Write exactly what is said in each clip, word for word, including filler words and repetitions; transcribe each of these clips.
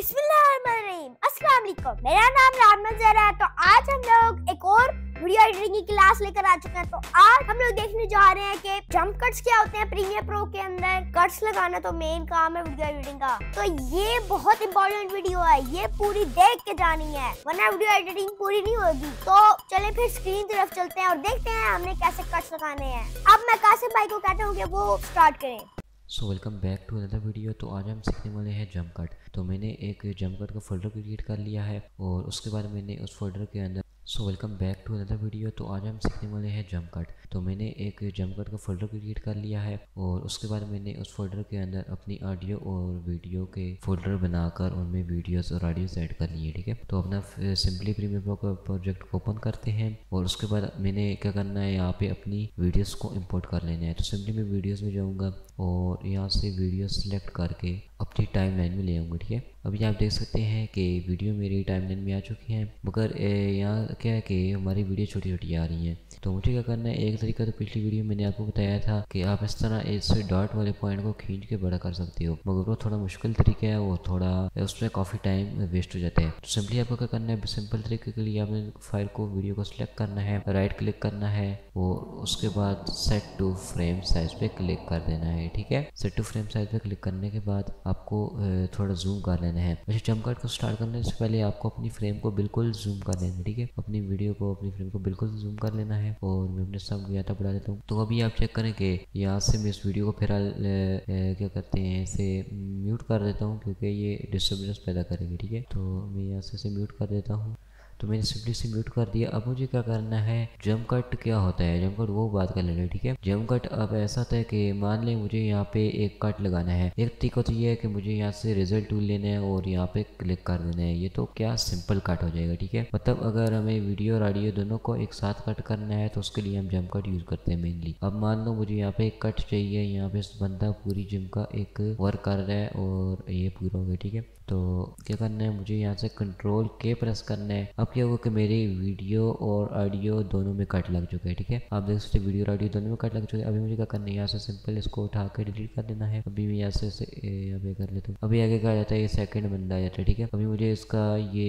बिस्मिल्लाहिर्रहमानिर्रहीम। अस्सलाम वालेकुम। मेरा नाम रामन ज़हरा है। तो आज हम लोग एक और वीडियो एडिटिंग की क्लास लेकर आ चुके हैं। तो आज हम लोग देखने जा रहे हैं कि जंप कट्स क्या होते हैं प्रीमियर प्रो के अंदर। कट्स लगाना तो मेन काम है वीडियो एडिटिंग का। तो ये बहुत इंपॉर्टेंट वीडियो है, ये पूरी देख के जानी है वरना वीडियो एडिटिंग पूरी नहीं होगी। तो चले फिर स्क्रीन तरफ चलते हैं और देखते हैं हमने कैसे कट्स लगाने हैं। अब मैं कासिम भाई को कहता हूँ कि वो स्टार्ट करें। So welcome back to another video. तो आज हम सीखने वाले हैं जंप कट। तो मैंने एक जंप कट का फोल्डर क्रिएट कर लिया है और उसके बाद मैंने उस फोल्डर के अंदर so welcome back to another video. तो आज हम सीखने वाले हैं जंप कट। तो मैंने एक जंप कट का फोल्डर क्रिएट कर लिया है और उसके बाद मैंने उस फोल्डर के अंदर अपनी ऑडियो और वीडियो के फोल्डर बनाकर उनमें वीडियोस और ऑडियोस ऐड कर लिए। ठीक है, तो अपना सिंपली प्रीमियर प्रो का प्रोजेक्ट को ओपन करते हैं और उसके बाद मैंने क्या करना है, यहाँ पे अपनी वीडियोस को इंपोर्ट कर लेना है। तो सिंपली मैं वीडियोस में जाऊँगा और यहाँ से वीडियो सेलेक्ट करके अपनी टाइमलाइन में ले आऊँगा। ठीक है, अभी आप देख सकते हैं कि वीडियो मेरी टाइमलाइन में आ चुकी हैं, मगर यहाँ क्या है कि हमारी वीडियो छोटी छोटी आ रही हैं। तो मुझे क्या करना है, एक तरीका तो पिछली वीडियो मैंने आपको बताया था कि आप इस तरह इस डॉट वाले पॉइंट को खींच के बड़ा कर सकते हो, मगर वो थोड़ा मुश्किल तरीका है, वो थोड़ा उसमें काफ़ी टाइम वेस्ट हो जाता है। तो सिंपली आपको क्या करना है, सिंपल तरीके के लिए आपने फाइल को वीडियो को सिलेक्ट करना है, राइट क्लिक करना है और उसके बाद सेट टू फ्रेम साइज पे क्लिक कर देना है। ठीक है, सेट टू फ्रेम साइज पे क्लिक करने के बाद आपको थोड़ा जूम कर लेना है। वैसे जंप कट को स्टार्ट करने से पहले आपको अपनी फ्रेम को बिल्कुल जूम कर लेना है। ठीक है, अपनी वीडियो को अपनी फ्रेम को बिल्कुल जूम कर लेना है और मैं अपने सब गया था बढ़ा देता हूँ। तो अभी आप चेक करें कि यहाँ से मैं इस वीडियो को फिलहाल क्या करते हैं, इसे म्यूट कर देता हूँ क्योंकि ये डिस्टर्बेंस पैदा करेगी। ठीक है, तो मैं यहाँ से इसे म्यूट कर देता हूँ। तो मैंने सिंपली से म्यूट कर दिया। अब मुझे क्या करना है, जंप कट क्या होता है, जंप कट वो बात कर लेना है। ठीक है, जंप कट अब ऐसा होता है कि मान लें मुझे यहाँ पे एक कट लगाना है। एक तरीका तो ये है कि मुझे यहाँ से रिजल्ट टूल लेना है और यहाँ पे क्लिक कर देना है। ये तो क्या सिंपल कट हो जाएगा। ठीक है, मतलब अगर हमें वीडियो और ऑडियो दोनों को एक साथ कट करना है तो उसके लिए हम जंप कट यूज़ करते हैं मेनली। अब मान लो मुझे यहाँ पे एक कट चाहिए, यहाँ पे बंदा पूरी जिम का एक वर्क कर रहा है और ये पूरा हो गया। ठीक है, तो क्या करना है, मुझे यहाँ से कंट्रोल के प्रेस करना है। अब क्या होगा कि मेरी वीडियो और ऑडियो दोनों में कट लग चुका है। ठीक है, आप देख सकते वीडियो और ऑडियो दोनों में कट लग चुके हैं। अभी मुझे क्या करना है, यहाँ से सिंपल इसको उठा कर डिलीट कर देना है। अभी मैं यहाँ से यहाँ पे कर लेता हूँ। अभी आगे क्या आ जाता है, ये सेकंड बंदा आ जाता है। ठीक है, अभी मुझे इसका ये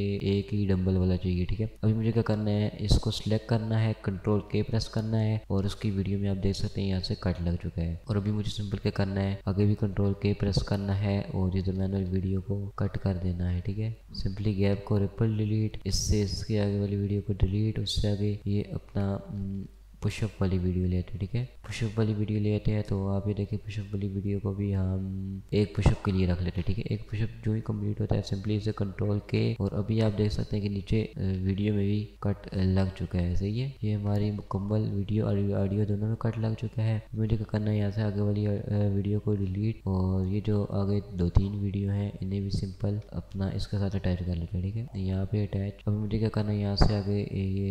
एक ही डंबल वाला चाहिए। ठीक है, अभी मुझे क्या करना है, इसको सिलेक्ट करना है, कंट्रोल के प्रेस करना है और उसकी वीडियो में आप देख सकते हैं यहाँ से कट लग चुका है। और अभी मुझे सिंपल क्या करना है, आगे भी कंट्रोल के प्रेस करना है और ये दरम्यान वाली वीडियो को कट कर देना है। ठीक है, सिंपली गैप को रिपल डिलीट, इससे इसके आगे वाली वीडियो को डिलीट, उससे आगे ये अपना पुशअप वाली वीडियो लेते हैं। ठीक है, पुशअप वाली वीडियो लेते हैं। तो आप ये देखिए पुशअप वाली वीडियो को भी हम एक पुशअप के लिए रख लेते हैं। ठीक है, एक पुशअप जो ही कंप्लीट होता है सिंपली इसे कंट्रोल के और अभी आप देख सकते हैं कि नीचे वीडियो में भी कट लग चुका है। सही है, ये हमारी मुकम्मल वीडियो और ऑडियो दोनों में कट लग चुका है। मुझे क्या करना है, यहाँ से आगे वाली वीडियो को डिलीट और ये जो आगे दो तीन वीडियो हैं इन्हें भी सिंपल अपना इसके साथ अटैच कर लेते हैं। ठीक है, यहाँ पे अटैच। अभी मुझे क्या करना है, यहाँ से आगे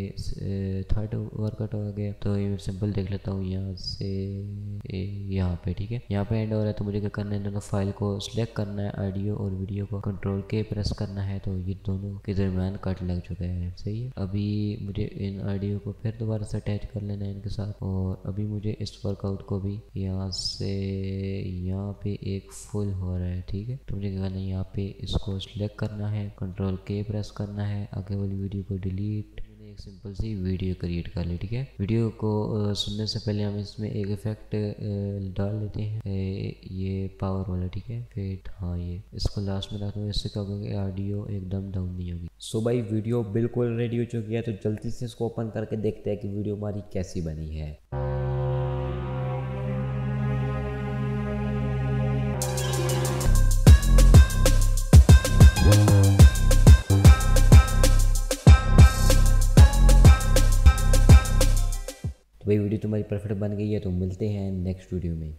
ये थर्ड वर्कआउट हो गया तो ये सिंपल देख लेता हूँ यहाँ से यहाँ पे। ठीक है, यहाँ पे एंड हो रहा है। तो मुझे क्या करना है, दोनों फाइल को सिलेक्ट करना है, ऑडियो और वीडियो को कंट्रोल के प्रेस करना है। तो ये दोनों के दरमियान कट लग चुका है। सही है, अभी मुझे इन ऑडियो को फिर दोबारा से अटैच कर लेना है इनके साथ और अभी मुझे इस वर्कआउट को भी यहाँ से यहाँ पे एक फुल हो रहा है। ठीक है, तो मुझे क्या करना है, यहाँ पे इसको सिलेक्ट करना है, कंट्रोल के प्रेस करना है, आगे वाली वीडियो को डिलीट, एक सिंपल सी वीडियो क्रिएट कर ली। ठीक है, वीडियो को आ, सुनने से पहले हम इसमें एक इफेक्ट डाल लेते हैं, ए, ये पावर वाला। ठीक है, फिर हाँ ये इसको लास्ट में रखते हैं, इससे क्या होगा कि ऑडियो एकदम डाउन नहीं होगी। सो भाई वीडियो बिल्कुल रेडी हो चुकी है, तो जल्दी से इसको ओपन करके देखते हैं कि वीडियो हमारी कैसी बनी है। भाई वीडियो तुम्हारी परफेक्ट बन गई है, तो मिलते हैं नेक्स्ट वीडियो में।